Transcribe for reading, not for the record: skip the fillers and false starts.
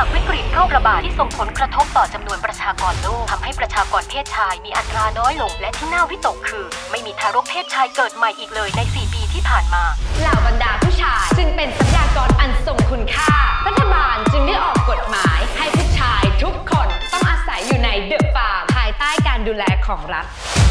จากวิกฤตโรคระบาดที่ส่งผลกระทบต่อจำนวนประชากรโลกทำให้ประชากรเพศชายมีอัตราน้อยลงและที่น่าวิตกคือไม่มีทารกเพศชายเกิดใหม่อีกเลยใน4 ปีที่ผ่านมาเหล่าบรรดาผู้ชายจึงเป็นทรัพยากรอันทรงคุณค่ารัฐบาลจึงได้ออกกฎหมายให้ผู้ชายทุกคนต้องอาศัยอยู่ในเดอะฟาร์มภายใต้การดูแลของรัฐ